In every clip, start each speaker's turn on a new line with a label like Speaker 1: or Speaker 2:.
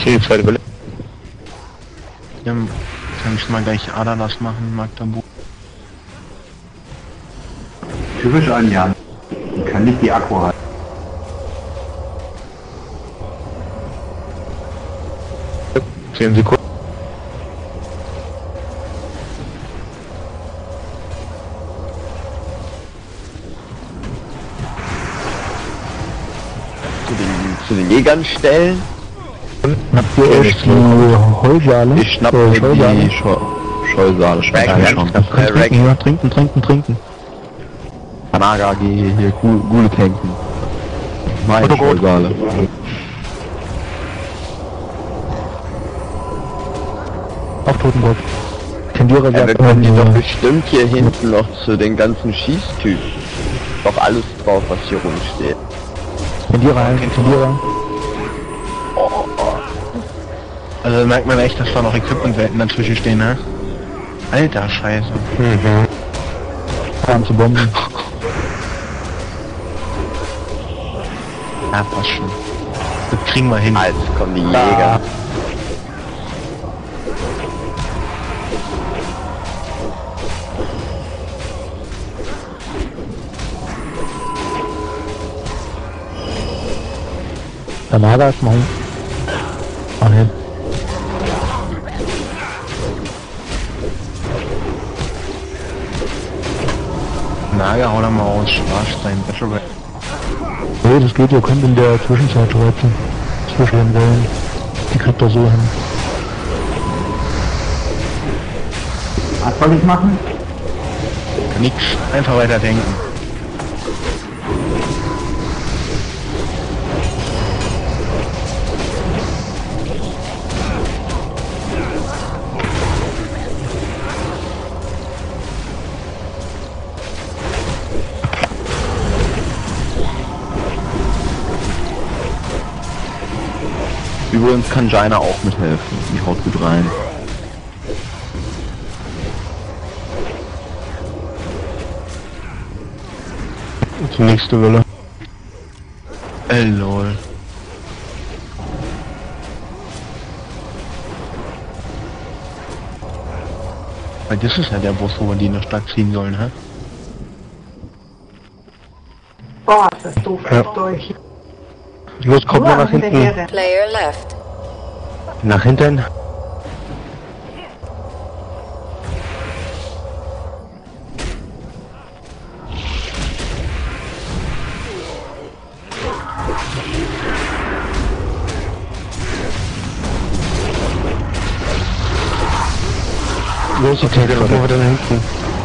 Speaker 1: Okay, die zweite Welle.
Speaker 2: Ja, kann ich mal gleich Adalas machen, Magdeburg.
Speaker 3: Typisch an Jan. Die kann nicht die Akku halten.
Speaker 1: Ja, 10 Sekunden.
Speaker 4: Zu den Jägern stellen.
Speaker 5: Habt ihr euch die Heulsaale?
Speaker 4: Ich schnapp mir die Scheusale, schmeckt eigentlich schon.
Speaker 5: Trinken.
Speaker 4: Panaga, geh hier Gule tanken. Meine Scheusale.
Speaker 5: Auf Totenburg. Tendierer
Speaker 4: Ja, wir
Speaker 5: sagt,
Speaker 4: können die doch bestimmt hier hinten noch zu den ganzen Schießtypen. Doch alles drauf, was hier rumsteht.
Speaker 5: Tendierer.
Speaker 2: Also merkt man echt, dass da noch Equipment-Welten dazwischen stehen, ne? Alter Scheiße.
Speaker 5: Fahren zu Bomben.
Speaker 2: Ja, passt schon. Das kriegen wir hin.
Speaker 4: Jetzt kommen die Jäger.
Speaker 5: Der Nager ist mein. Ah ne.
Speaker 2: Nager, hau da mal aus, Schwarstein, Battle Ray.
Speaker 5: Nee, das geht, ihr könnt in der Zwischenzeit reizen. Zwischen den Wellen. Die kriegt ihr so hin.
Speaker 3: Was soll ich machen?
Speaker 2: Nix, einfach weiter denken.
Speaker 4: Übrigens kann Jaina auch mithelfen. Die haut gut rein.
Speaker 1: Die nächste Welle.
Speaker 2: Lol. Weil das ist ja der Bus, wo wir die in der Stadt ziehen sollen, hä?
Speaker 6: Boah, ist das doof mit euch.
Speaker 1: Los, kommt mal nach hinten.
Speaker 7: Player left.
Speaker 1: Nach hinten. Los, okay, dann machen wir dann hinten.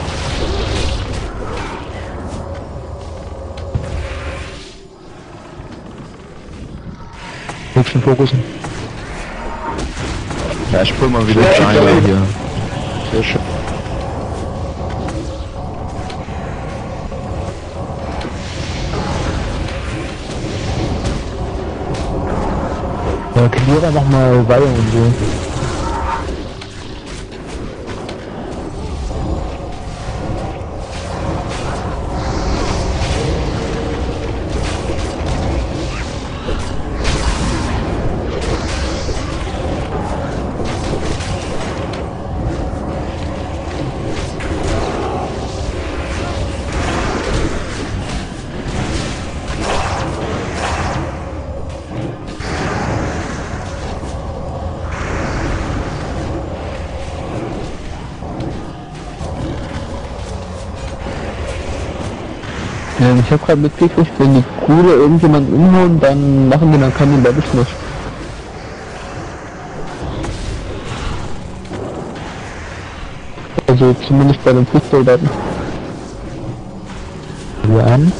Speaker 5: Nächsten Fokussen.
Speaker 4: Ja, ich pull mal wieder Jaina hier.
Speaker 1: Sehr schön.
Speaker 5: Ja, Tendierer nochmal Weihe und so. Ich habe gerade mitgekriegt, wenn die Kuhle irgendjemand umhauen, dann machen wir dann keinen Levelschluss. Also zumindest bei den Fußsoldaten. Wir an.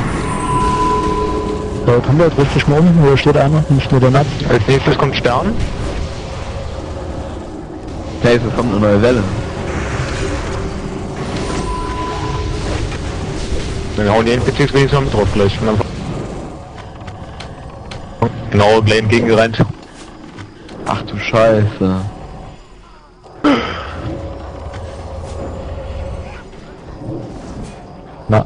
Speaker 5: Dort haben wir jetzt richtig morgen, hier steht einer, nicht nur der Napf.
Speaker 1: Als nächstes kommt Stern.
Speaker 4: Hey, es kommt eine neue Welle.
Speaker 1: Dann hauen die NPCs wenigstens noch mit drauf gleich. Und dann genau, gleich entgegengerannt.
Speaker 4: Ach du Scheiße.
Speaker 5: Na.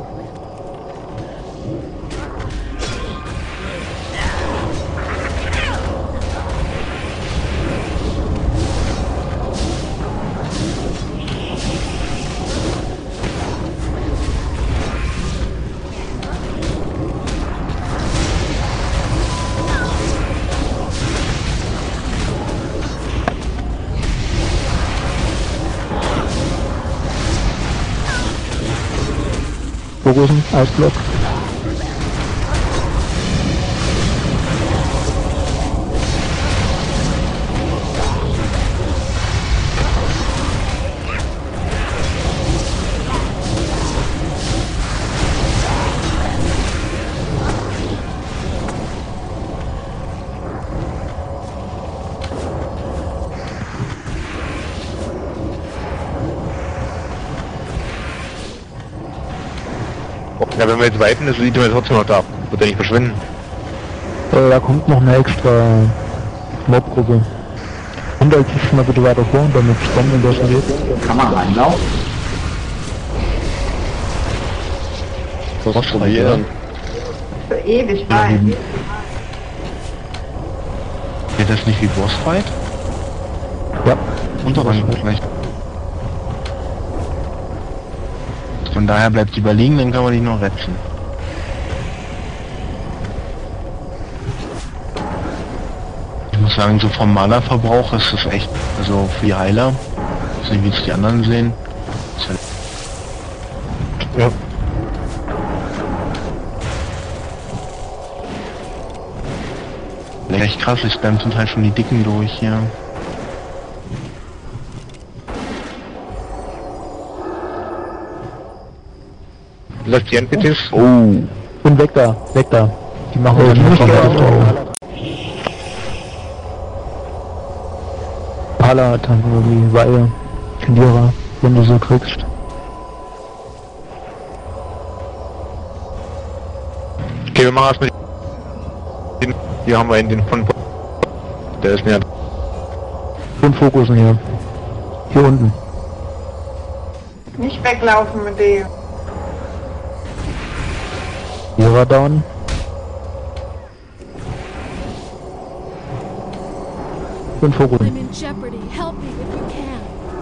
Speaker 5: Fokussen, Eisblock.
Speaker 1: Ja, wenn wir jetzt weiten, ist sieht man trotzdem noch da. Wird er nicht verschwinden.
Speaker 5: Da kommt noch eine extra Mobgruppe. Und als ich mal bitte weiter vor, damit Storm in das geht.
Speaker 3: Kann man reinlaufen?
Speaker 4: Was probieren?
Speaker 6: Für ewig rein.
Speaker 2: Geht das nicht wie Bossfight?
Speaker 5: Ja.
Speaker 2: Unterrang vielleicht. Von daher bleibt lieber liegen, dann kann man dich noch retten. Ich muss sagen, so vom Mana-Verbrauch ist das echt, also für die Heiler, ich weiß nicht, wie es die anderen sehen. Ist halt
Speaker 1: Ja.
Speaker 2: echt krass, ich spam zum Teil schon die Dicken durch hier.
Speaker 1: Lass die NPCs.
Speaker 4: Oh.
Speaker 5: Und weg da, weg da. Die machen
Speaker 1: Oh,
Speaker 5: dann
Speaker 1: die
Speaker 5: nur
Speaker 1: müssen
Speaker 5: Hala, dann irgendwie Weihe, Lira, wenn du so kriegst.
Speaker 1: Okay, wir machen erstmal den. Hier haben wir den von. Der ist näher.
Speaker 5: Und Fokussen hier. Hier unten.
Speaker 6: Nicht weglaufen mit dem.
Speaker 5: Lira down. Und Fokus.
Speaker 7: I'm in jeopardy. Help me if you can.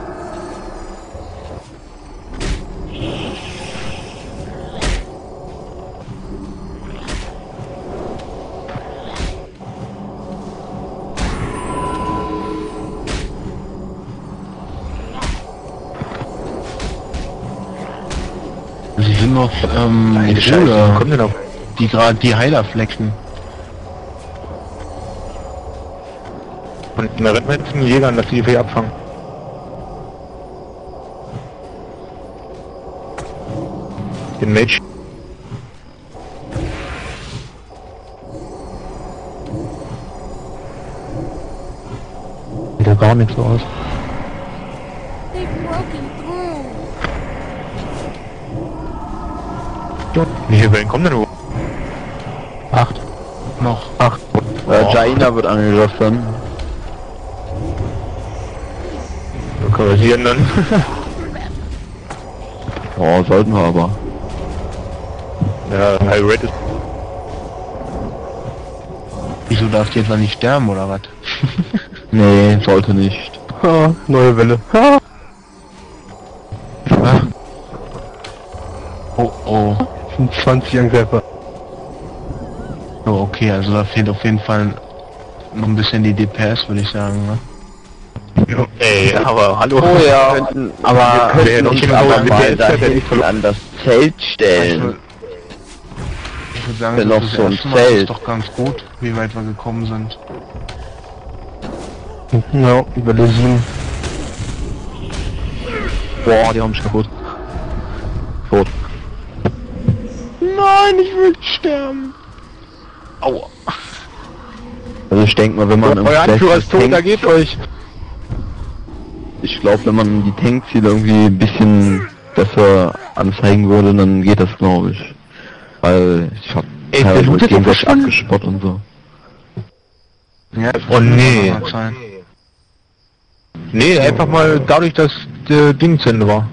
Speaker 2: Sie sind noch,
Speaker 1: Scheiße, wo
Speaker 2: Bruder,
Speaker 1: kommt denn auf?
Speaker 2: die gerade die Heiler flexen.
Speaker 1: Und da rennen wir jetzt einen Jäger an, dass die Fee abfangen. Den Mage.
Speaker 5: Sieht ja gar nichts aus.
Speaker 7: They've broken through.
Speaker 1: Wie viele Wellen kommen denn wo?
Speaker 5: 8.
Speaker 2: Noch.
Speaker 1: 8.
Speaker 4: Jaina wird angegriffen.
Speaker 1: Korrigieren dann.
Speaker 4: Oh, sollten wir aber.
Speaker 1: Ja, High Rate ist.
Speaker 2: Wieso darf die etwa nicht sterben oder was?
Speaker 4: Nee, sollte nicht.
Speaker 1: Ha, neue Welle. Ha.
Speaker 2: Oh oh.
Speaker 1: 20 Angreifer.
Speaker 2: Oh, okay, also da fehlt auf jeden Fall noch ein bisschen die DPS, würde ich sagen, ne?
Speaker 1: Ey, aber hallo.
Speaker 4: Oh ja. Aber
Speaker 1: wir
Speaker 4: könnten uns
Speaker 1: können
Speaker 4: aber
Speaker 1: mit
Speaker 4: mal
Speaker 1: der
Speaker 4: da
Speaker 1: Zeit ja nicht
Speaker 4: hinten an das Zelt stellen.
Speaker 2: Ich würde sagen,
Speaker 4: Wenn
Speaker 2: das
Speaker 4: noch
Speaker 2: ist
Speaker 4: so ein
Speaker 2: erste Mal
Speaker 4: Feld.
Speaker 2: ist doch ganz gut, wie weit wir gekommen sind.
Speaker 5: Ja, über die 7. Boah, die haben mich kaputt.
Speaker 4: Tot.
Speaker 2: Nein, ich will sterben. Aua.
Speaker 4: Also ich denke mal, wenn man im
Speaker 1: Euer Anführer
Speaker 4: Flash
Speaker 1: ist tot, da geht euch.
Speaker 4: ich glaube, wenn man die Tankziele irgendwie ein bisschen besser anzeigen würde, dann geht das, glaube ich. Weil ich hab
Speaker 1: Ey,
Speaker 4: teilweise
Speaker 1: der Loot
Speaker 4: mit
Speaker 1: ist doch
Speaker 4: gegenseitig
Speaker 1: verschwunden.
Speaker 4: abgespottet und so.
Speaker 2: Ja,
Speaker 1: Oh, nee.
Speaker 2: kann mal sein.
Speaker 1: Nee, einfach mal dadurch, dass der Ding zu Ende war.